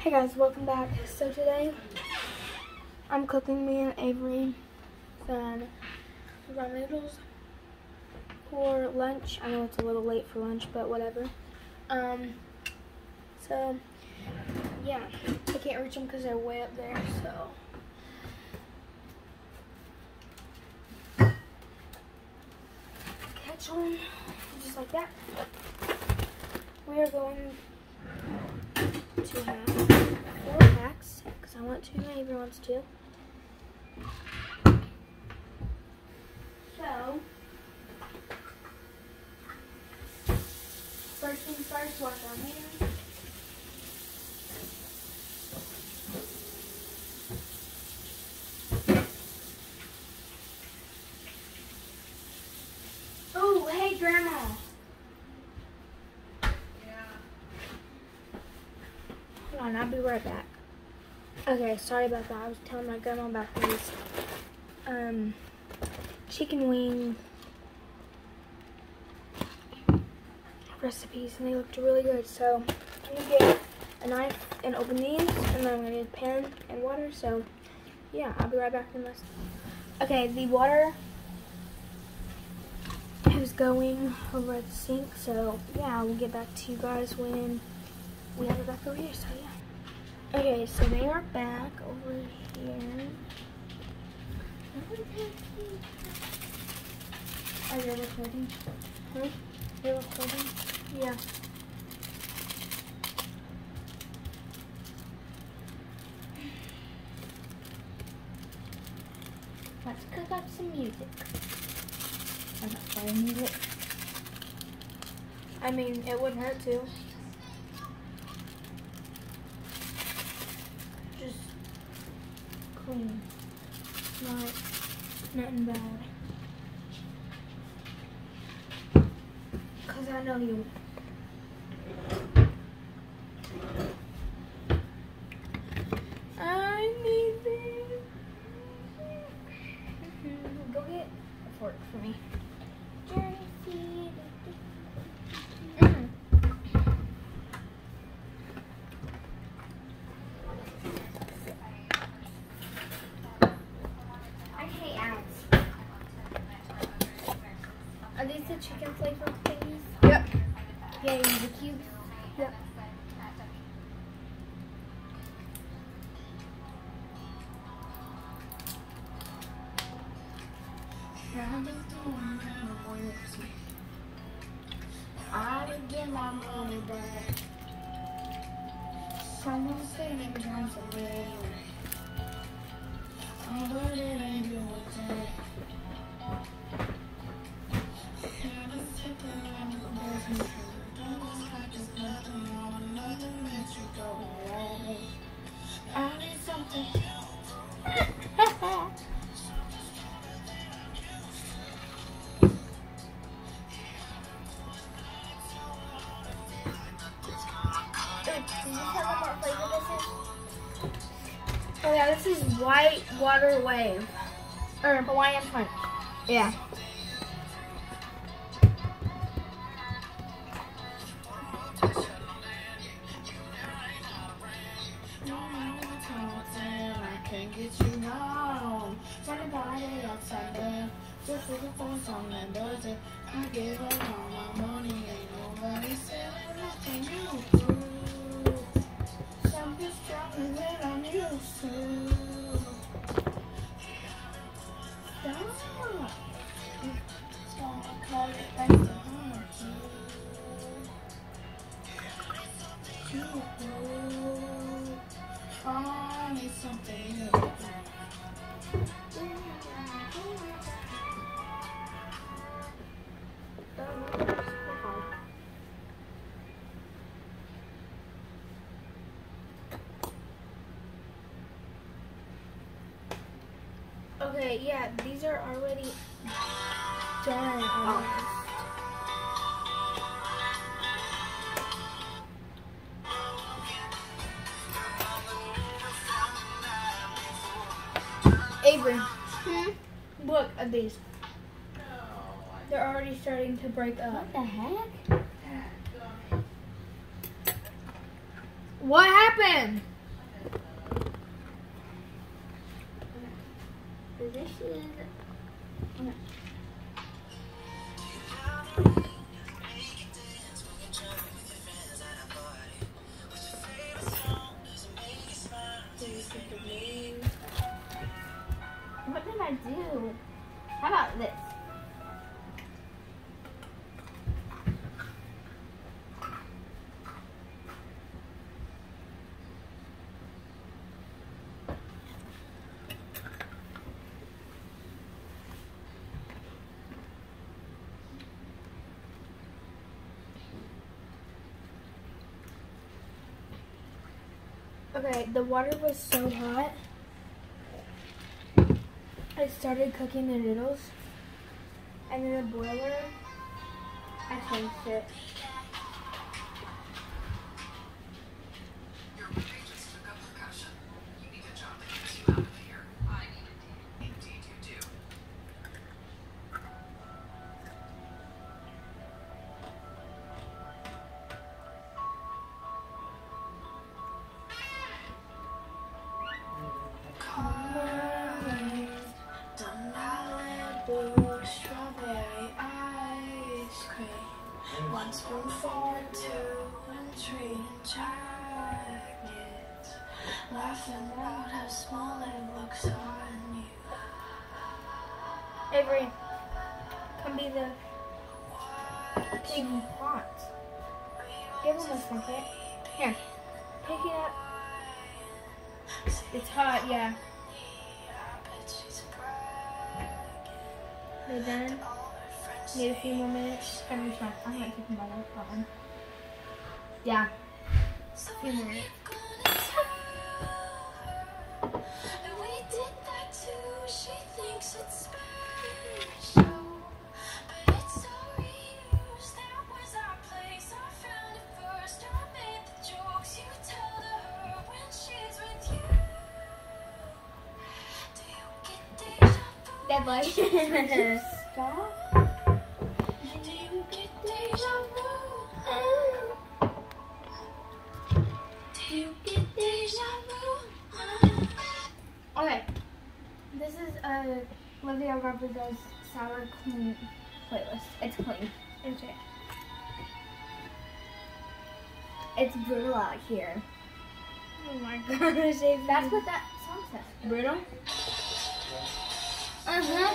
Hey guys, welcome back. So today, I'm cooking me and Avery some ramen noodles for lunch. I know it's a little late for lunch, but whatever. So, yeah, I can't reach them because they're way up there, so. Catch one, just like that. We are going to have 4 packs, because I want to, and Avery wants to. So, first things first, wash our hands. Oh, hey, Grandma. Hold on, I'll be right back. Okay, sorry about that. I was telling my grandma about these chicken wing recipes, and they looked really good. So I'm gonna get a knife and open these, and then I'm gonna need a pan and water. So yeah, I'll be right back in this. Okay, the water is going over at the sink. So yeah, we'll get back to you guys when we have it back over here. So yeah. Okay, so they are back over here. Are you recording? Huh? You're recording? Yeah. Let's cook up some music. I'm not playing music. I mean, it wouldn't hurt to. Just clean. Nothing bad. Cause I know you. I need this. Go get a fork for me. Are these the chicken flavor things? Yep. Yeah, the cubes? Yep. I would get my money back. Someone said it comes a little. I'm good at it, you would say. I need something. Oh yeah, this is White Water Wave. Or Hawaiian Punch. Yeah. Get you home. Somebody outside there. Just looking for something that does it. I gave her all my money. Ain't nobody selling nothing you do. Something's stronger than I'm used to. Stop. Gonna call it back to haunt you. I need something new. Okay, yeah, these are already done almost. Avery, look at these. They're already starting to break up. What the heck? What happened? this is. Okay. What did I do? How about this? Okay, the water was so hot. I started cooking the noodles, and then the boiler, I changed it. Strawberry ice cream. 1 spoonful and 2 and 3 and jackets. Laughing about how small it looks on you. Avery, come be the pig pot. Give him a second. Here, pick it up. It's hot, yeah. We're done. Need a few more minutes. I'm gonna try. I'm not taking my that one. Yeah. A few more minutes. Dead light. Stop. Do you get deja vu? Do you get deja vu? Okay. This is Olivia Rodrigo's Sour Clean playlist. It's clean. Okay. It's brutal out here. Oh my gosh. That's what that song says. Brutal? Uh-huh.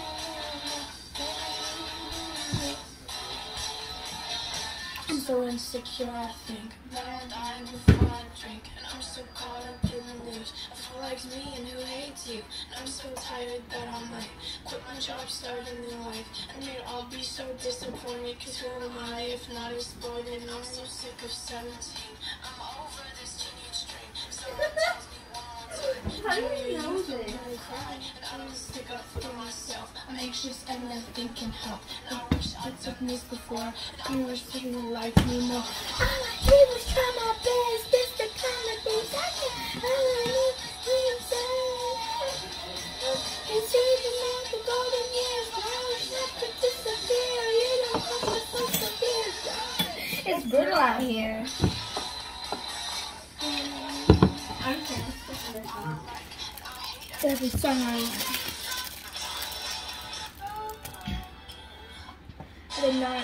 I'm so insecure, I think that I'll die before I drink. And I'm so caught up in the news of who likes me and who hates you. And I'm so tired that I might quit my job, start a new life. And they'd all be so disappointed, cause who am I if not exploited? And I'm so sick of 17. I'm over this teenage dream. Someone tells me one more time. How do you know this? I'm gonna stick up for myself. I'm anxious and nothing can help. And I wish I took this before. You were sitting like me more. All I did was try my best. This the kind of things I can. All I need is it's even like the golden years. Now it's not to disappear. You don't have to persevere. It's brutal out here. I'm trying to stick to this one. There's a song on it. I did not.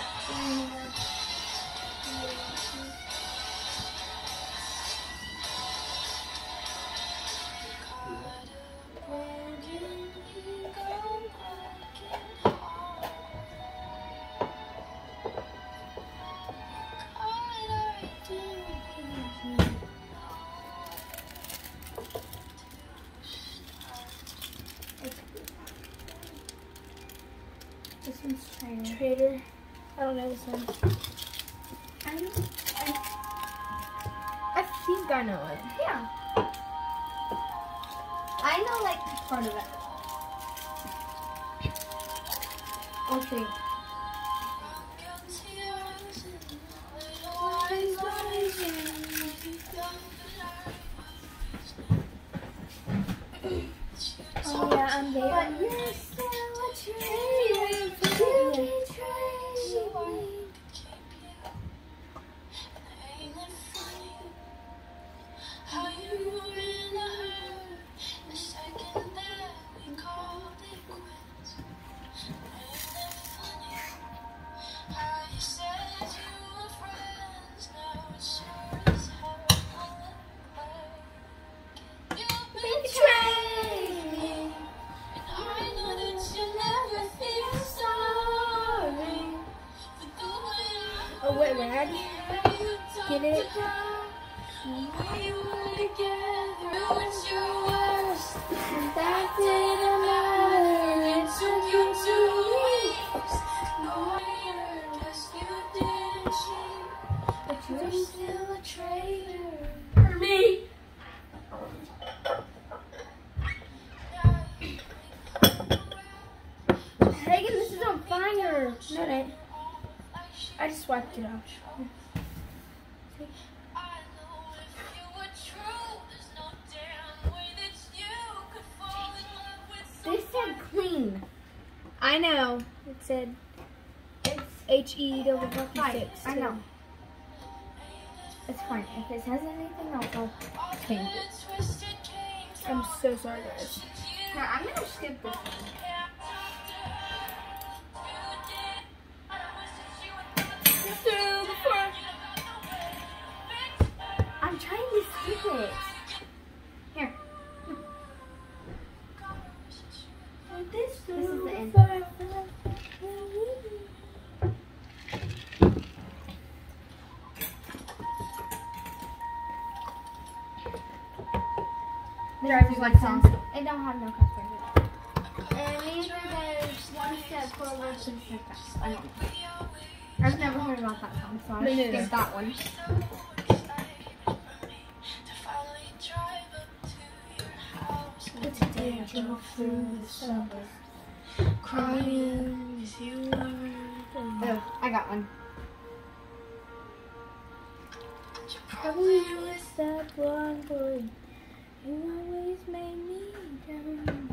This one's Trader. I don't know this one. I think I know it. Yeah. I know like part of it. Okay. Oh yeah, I'm there. But you're still a traitor. How you were in a hurry the second that we called. at your worst, and that didn't matter. It took you 2 weeks. No, I realized you didn't cheat, but you're still a traitor for me. Hagen, this is on fire. No, it ain't. I just wiped it off. They said clean. I know. It said HE6. I know. It's fine. If it says anything else, I'll change it. I'm so sorry, guys. Now, I'm gonna skip this one. I'm trying to skip it. Here. This is the end. Driver's license. It don't have no customer. And either there's one step forward, two step back. I don't know. I've never heard about that song, so I skipped that one. It's a day I drove through the suburbs, crying as you were. Oh, I got one. Probably was that one boy. You always made me down.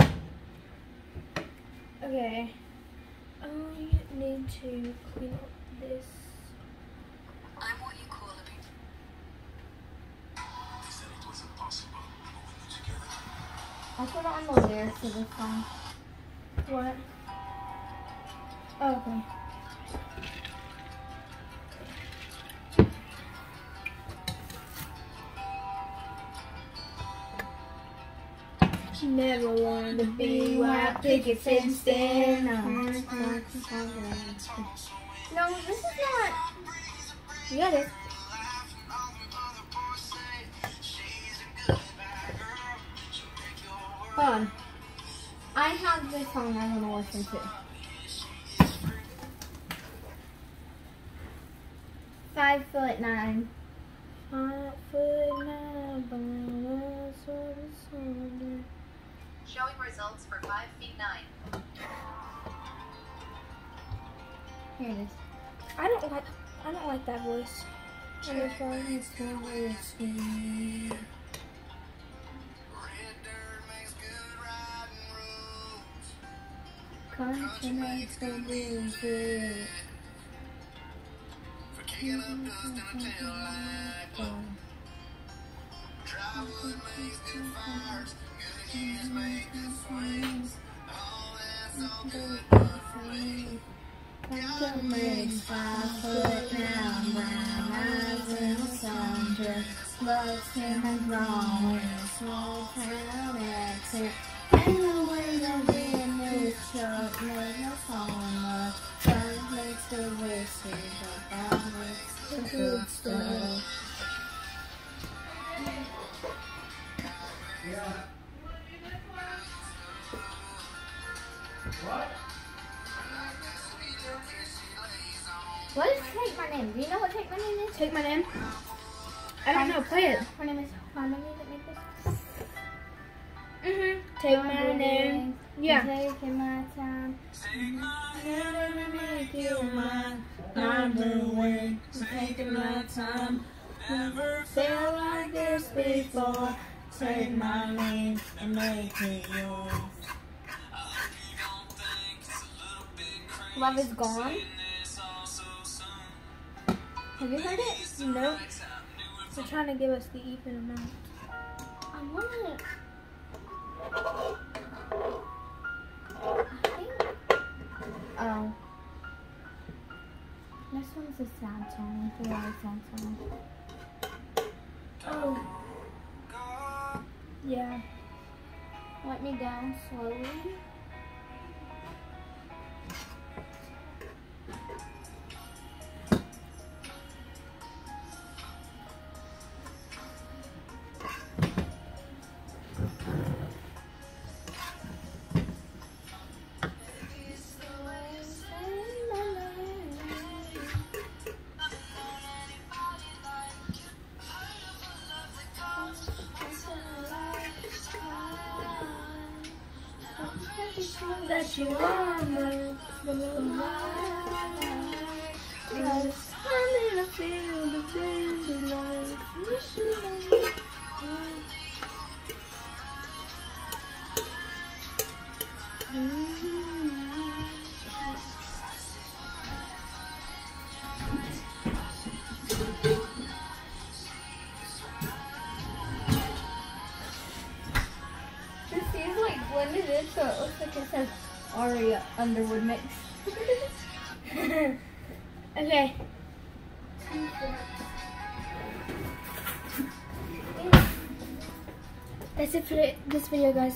Okay. I need to clean up this. I'm what you call a big. They said it was impossible, but when they're together. I'll put on the lyrics of this song. What? Oh, okay. Never wanted to be white pickets instead. No, this is not. Yeah, it is. Hold on. I have this song I want to listen to. 5'9". 5'9", but I sort of someday. Showing results for 5'9". Here it is. I don't like that voice. And this one is so risky. Country makes the music. Country makes 5 foot now, brown eyes in the sun, just looks him and wrong with a small town accent. And the way the wind is struck made no falling love. Sun makes the whiskey, but God makes the good stuff. What is Take My Name? Do you know what Take My Name is? Take My Name? I don't know. Play it. Her name is Harmony that made this. Take my name. Yeah. Taking my time. Never make you mine. I'm doing. Taking my time. Never felt like this before. Take my name and make it yours. Love is Gone. Have you heard it? Nope. They're trying to give us the even amount. I want it. I think. Oh. This one's a sad song. It's a really sad song. Oh. Yeah. Let Me Down Slowly. that you are my cause I'm in a field of dreams life. This is like blended in, so it looks like it says Aria Underwood mix. Okay. That's it for this video, guys.